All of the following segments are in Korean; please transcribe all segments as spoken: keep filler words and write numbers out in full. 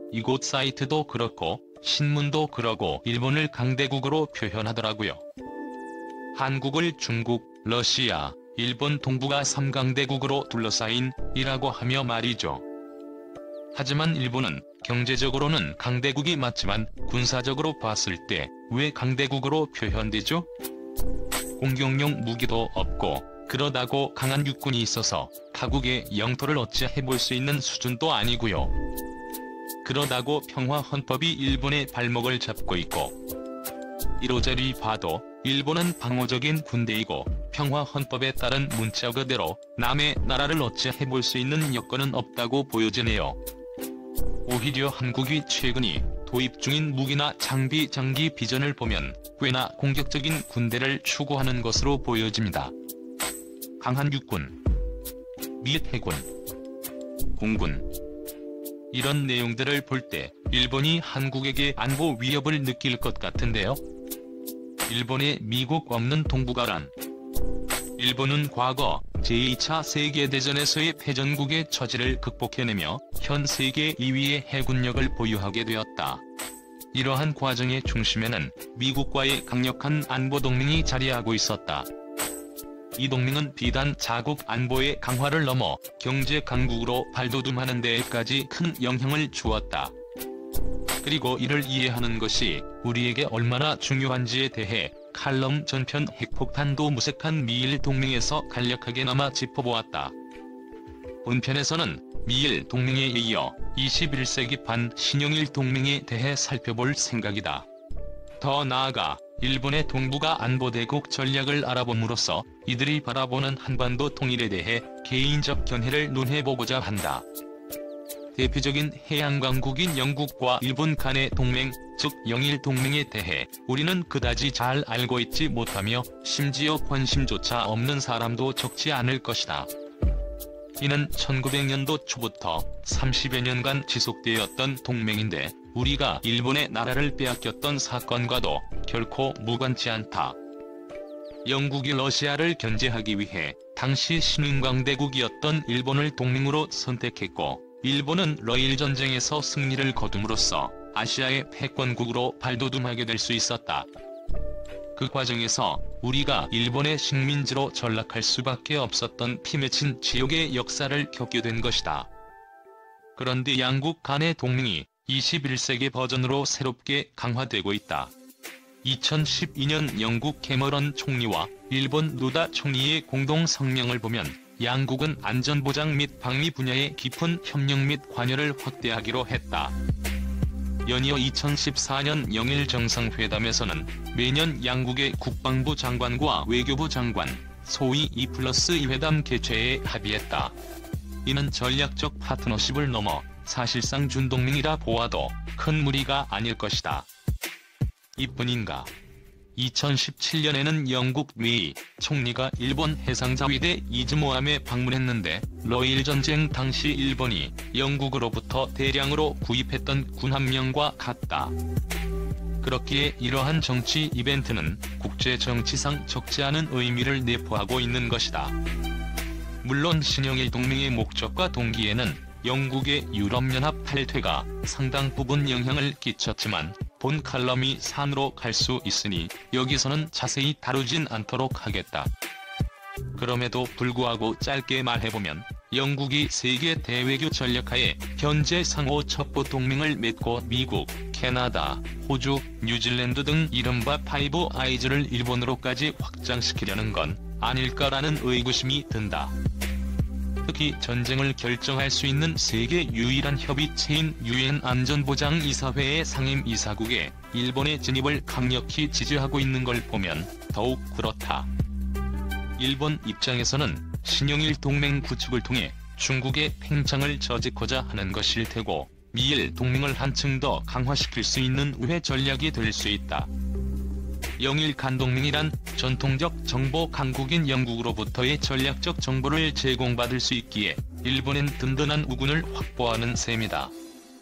이곳 사이트도 그렇고 신문도 그러고 일본을 강대국으로 표현하더라고요. 한국을 중국, 러시아, 일본 동북아 삼 강대국으로 둘러싸인 이라고 하며 말이죠. 하지만 일본은 경제적으로는 강대국이 맞지만 군사적으로 봤을 때 왜 강대국으로 표현되죠? 공격용 무기도 없고 그러다고 강한 육군이 있어서 타국의 영토를 어찌 해볼 수 있는 수준도 아니고요. 그러다고 평화헌법이 일본의 발목을 잡고 있고 이로저리 봐도 일본은 방어적인 군대이고 평화헌법에 따른 문자 그대로 남의 나라를 어찌 해볼 수 있는 여건은 없다고 보여지네요. 오히려 한국이 최근이 도입 중인 무기나 장비 장기 비전을 보면 꽤나 공격적인 군대를 추구하는 것으로 보여집니다. 강한 육군, 미 해군, 공군 이런 내용들을 볼 때 일본이 한국에게 안보 위협을 느낄 것 같은데요. 일본에 미국 없는 동북아란 일본은 과거 제이 차 세계대전에서의 패전국의 처지를 극복해내며 현 세계 이 위의 해군력을 보유하게 되었다. 이러한 과정의 중심에는 미국과의 강력한 안보동맹이 자리하고 있었다. 이 동맹은 비단 자국 안보의 강화를 넘어 경제 강국으로 발돋움하는 데에까지 큰 영향을 주었다. 그리고 이를 이해하는 것이 우리에게 얼마나 중요한지에 대해 칼럼 전편 핵폭탄도 무색한 미일 동맹에서 간략하게 남아 짚어보았다. 본편에서는 미일 동맹에 이어 이십일 세기 반 신영일 동맹에 대해 살펴볼 생각이다. 더 나아가 일본의 동북아 안보대국 전략을 알아봄으로써 이들이 바라보는 한반도 통일에 대해 개인적 견해를 논해보고자 한다. 대표적인 해양강국인 영국과 일본 간의 동맹, 즉 영일 동맹에 대해 우리는 그다지 잘 알고 있지 못하며 심지어 관심조차 없는 사람도 적지 않을 것이다. 이는 천구백 년도 초부터 삼십여 년간 지속되었던 동맹인데 우리가 일본의 나라를 빼앗겼던 사건과도 결코 무관치 않다. 영국이 러시아를 견제하기 위해 당시 신흥강대국이었던 일본을 동맹으로 선택했고 일본은 러일 전쟁에서 승리를 거둠으로써 아시아의 패권국으로 발돋움하게 될 수 있었다. 그 과정에서 우리가 일본의 식민지로 전락할 수밖에 없었던 피맺힌 지옥의 역사를 겪게 된 것이다. 그런데 양국 간의 동맹이 이십일 세기 버전으로 새롭게 강화되고 있다. 이천십이 년 영국 캐머런 총리와 일본 노다 총리의 공동 성명을 보면 양국은 안전보장 및 방위 분야의 깊은 협력 및 관여를 확대하기로 했다. 연이어 이천십사 년 영일 정상회담에서는 매년 양국의 국방부 장관과 외교부 장관, 소위 이 플러스 이 회담 개최에 합의했다. 이는 전략적 파트너십을 넘어 사실상 준동맹이라 보아도 큰 무리가 아닐 것이다. 이뿐인가? 이천십칠 년에는 영국 메이 총리가 일본 해상자위대 이즈모함에 방문했는데 러일 전쟁 당시 일본이 영국으로부터 대량으로 구입했던 군 한 명과 같다. 그렇기에 이러한 정치 이벤트는 국제 정치상 적지 않은 의미를 내포하고 있는 것이다. 물론 신영일 동맹의 목적과 동기에는 영국의 유럽연합 탈퇴가 상당 부분 영향을 끼쳤지만 본 칼럼이 산으로 갈 수 있으니 여기서는 자세히 다루진 않도록 하겠다. 그럼에도 불구하고 짧게 말해보면 영국이 세계 대외교 전략하에 현재 상호 첩보 동맹을 맺고 미국, 캐나다, 호주, 뉴질랜드 등 이른바 파이브 아이즈를 일본으로까지 확장시키려는 건 아닐까라는 의구심이 든다. 특히 전쟁을 결정할 수 있는 세계 유일한 협의체인 유엔 안전보장이사회의 상임이사국에 일본의 진입을 강력히 지지하고 있는 걸 보면 더욱 그렇다. 일본 입장에서는 신영일 동맹 구축을 통해 중국의 팽창을 저지코자 하는 것일 테고 미일 동맹을 한층 더 강화시킬 수 있는 우회 전략이 될 수 있다. 영일 간동맹이란 전통적 정보 강국인 영국으로부터의 전략적 정보를 제공받을 수 있기에 일본엔 든든한 우군을 확보하는 셈이다.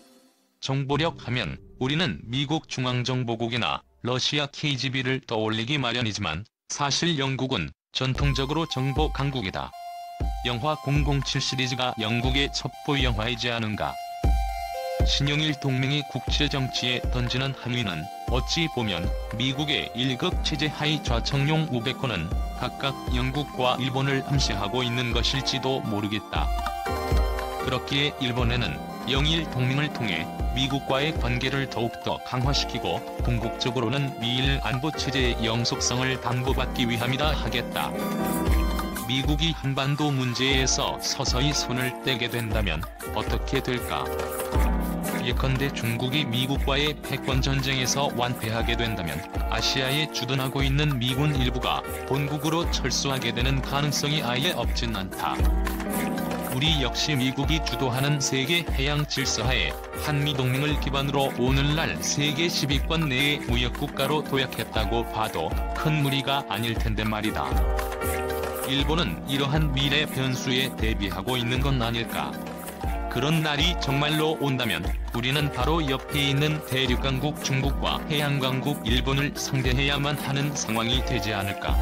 정보력 하면 우리는 미국 중앙정보국이나 러시아 케이지비를 떠올리기 마련이지만 사실 영국은 전통적으로 정보 강국이다. 영화 공공칠 시리즈가 영국의 첩보 영화이지 않은가. 신영일 동맹이 국제정치에 던지는 항의는 어찌 보면 미국의 일극 체제 하의 좌청룡 우백호는 각각 영국과 일본을 암시하고 있는 것일지도 모르겠다. 그렇기에 일본에는 영일 동맹을 통해 미국과의 관계를 더욱더 강화시키고 궁극적으로는 미일 안보체제의 영속성을 담보받기 위함이다 하겠다. 미국이 한반도 문제에서 서서히 손을 떼게 된다면 어떻게 될까? 예컨대 중국이 미국과의 패권전쟁에서 완패하게 된다면 아시아에 주둔하고 있는 미군 일부가 본국으로 철수하게 되는 가능성이 아예 없진 않다. 우리 역시 미국이 주도하는 세계 해양 질서하에 한미동맹을 기반으로 오늘날 세계 십 위권 내의 무역국가로 도약했다고 봐도 큰 무리가 아닐 텐데 말이다. 일본은 이러한 미래 변수에 대비하고 있는 건 아닐까? 그런 날이 정말로 온다면 우리는 바로 옆에 있는 대륙강국 중국과 해양강국 일본을 상대해야만 하는 상황이 되지 않을까?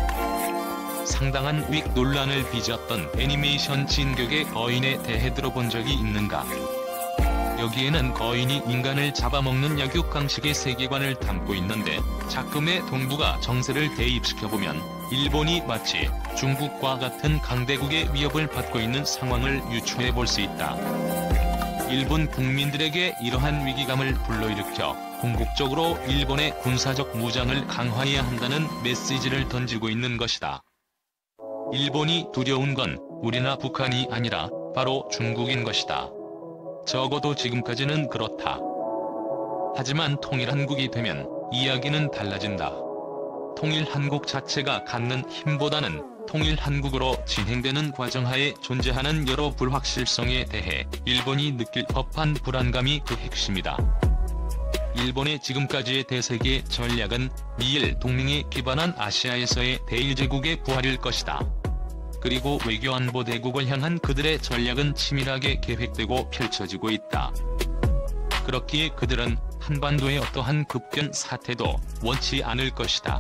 상당한 윅 논란을 빚었던 애니메이션 진격의 거인에 대해 들어본 적이 있는가? 여기에는 거인이 인간을 잡아먹는 약육강식의 세계관을 담고 있는데 작금의 동부가 정세를 대입시켜보면 일본이 마치 중국과 같은 강대국의 위협을 받고 있는 상황을 유추해볼 수 있다. 일본 국민들에게 이러한 위기감을 불러일으켜 궁극적으로 일본의 군사적 무장을 강화해야 한다는 메시지를 던지고 있는 것이다. 일본이 두려운 건 우리나 북한이 아니라 바로 중국인 것이다. 적어도 지금까지는 그렇다. 하지만 통일한국이 되면 이야기는 달라진다. 통일한국 자체가 갖는 힘보다는 통일한국으로 진행되는 과정하에 존재하는 여러 불확실성에 대해 일본이 느낄 법한 불안감이 그 핵심이다. 일본의 지금까지의 대세계 전략은 미일 동맹에 기반한 아시아에서의 대일제국의 부활일 것이다. 그리고 외교안보 대국을 향한 그들의 전략은 치밀하게 계획되고 펼쳐지고 있다. 그렇기에 그들은 한반도의 어떠한 급변 사태도 원치 않을 것이다.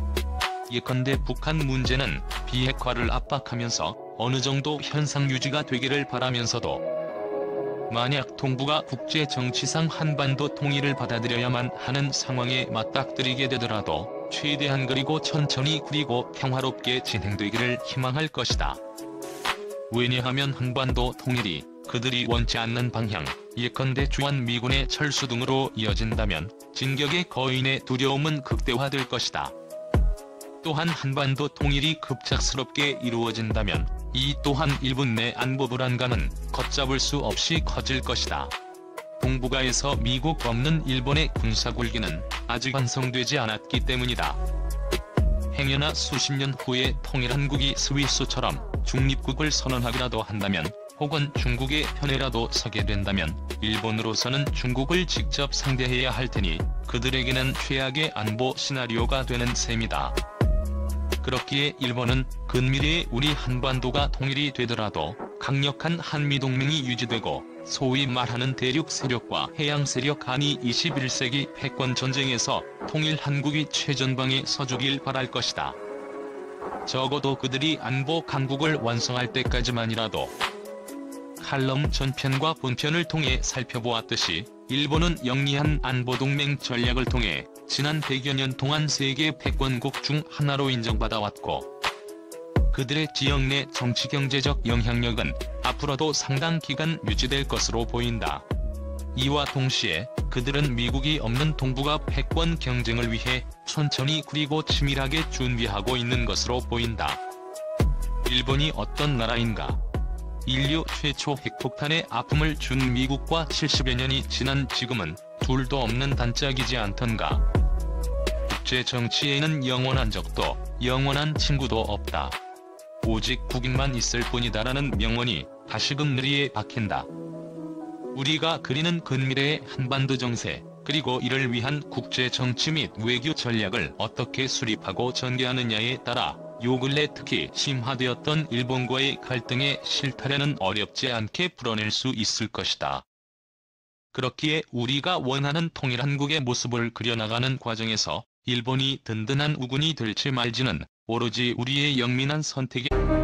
예컨대 북한 문제는 비핵화를 압박하면서 어느 정도 현상 유지가 되기를 바라면서도 만약 동북아 국제정치상 한반도 통일을 받아들여야만 하는 상황에 맞닥뜨리게 되더라도 최대한 그리고 천천히 그리고 평화롭게 진행되기를 희망할 것이다. 왜냐하면 한반도 통일이 그들이 원치 않는 방향, 예컨대 주한미군의 철수 등으로 이어진다면 진격의 거인의 두려움은 극대화될 것이다. 또한 한반도 통일이 급작스럽게 이루어진다면 이 또한 일본 내 안보 불안감은 걷잡을 수 없이 커질 것이다. 동북아에서 미국 없는 일본의 군사굴기는 아직 완성되지 않았기 때문이다. 행여나 수십 년 후에 통일한국이 스위스처럼 중립국을 선언하기라도 한다면 혹은 중국의 편에라도 서게 된다면 일본으로서는 중국을 직접 상대해야 할 테니 그들에게는 최악의 안보 시나리오가 되는 셈이다. 그렇기에 일본은 근미래에 우리 한반도가 통일이 되더라도 강력한 한미동맹이 유지되고 소위 말하는 대륙 세력과 해양 세력 간이 이십일 세기 패권 전쟁에서 통일한국이 최전방에 서주길 바랄 것이다. 적어도 그들이 안보 강국을 완성할 때까지만이라도. 칼럼 전편과 본편을 통해 살펴보았듯이 일본은 영리한 안보동맹 전략을 통해 지난 백여 년 동안 세계 패권국 중 하나로 인정받아왔고 그들의 지역 내 정치-경제적 영향력은 앞으로도 상당 기간 유지될 것으로 보인다. 이와 동시에 그들은 미국이 없는 동북아 패권 경쟁을 위해 천천히 그리고 치밀하게 준비하고 있는 것으로 보인다. 일본이 어떤 나라인가? 인류 최초 핵폭탄의 아픔을 준 미국과 칠십여 년이 지난 지금은 둘도 없는 단짝이지 않던가. 국제 정치에는 영원한 적도 영원한 친구도 없다. 오직 국익만 있을 뿐이다라는 명언이 다시금 뇌리에 박힌다. 우리가 그리는 근미래의 한반도 정세, 그리고 이를 위한 국제 정치 및 외교 전략을 어떻게 수립하고 전개하느냐에 따라 요 근래 특히 심화되었던 일본과의 갈등의 실타래는 어렵지 않게 풀어낼 수 있을 것이다. 그렇기에 우리가 원하는 통일한국의 모습을 그려나가는 과정에서 일본이 든든한 우군이 될지 말지는 오로지 우리의 영민한 선택에